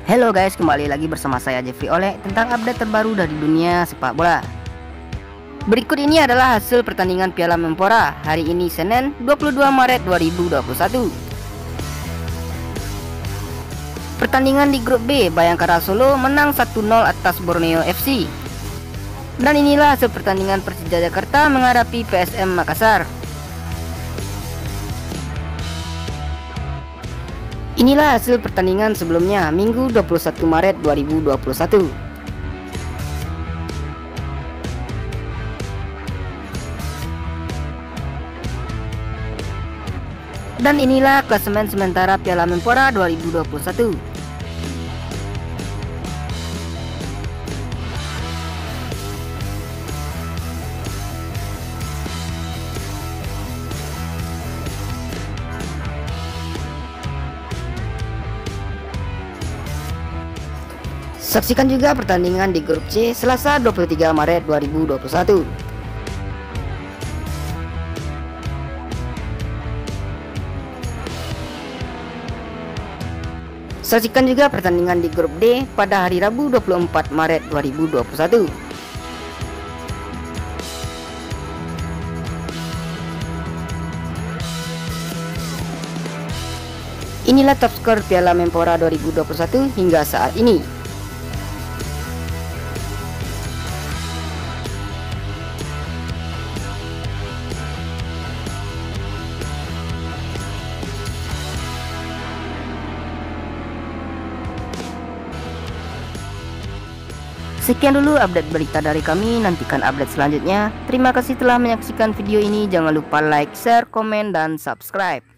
Halo guys, kembali lagi bersama saya Jeffrey Oleh tentang update terbaru dari dunia sepak bola. Berikut ini adalah hasil pertandingan Piala Menpora hari ini Senin 22 Maret 2021. Pertandingan di grup B, Bayangkara Solo menang 1-0 atas Borneo FC. Dan inilah hasil pertandingan Persija Jakarta menghadapi PSM Makassar. Inilah hasil pertandingan sebelumnya Minggu 21 Maret 2021. Dan inilah klasemen sementara Piala Menpora 2021. Saksikan juga pertandingan di grup C Selasa 23 Maret 2021. Saksikan juga pertandingan di grup D pada hari Rabu 24 Maret 2021. Inilah top skor Piala Menpora 2021 hingga saat ini. Sekian dulu update berita dari kami, nantikan update selanjutnya. Terima kasih telah menyaksikan video ini, jangan lupa like, share, komen, dan subscribe.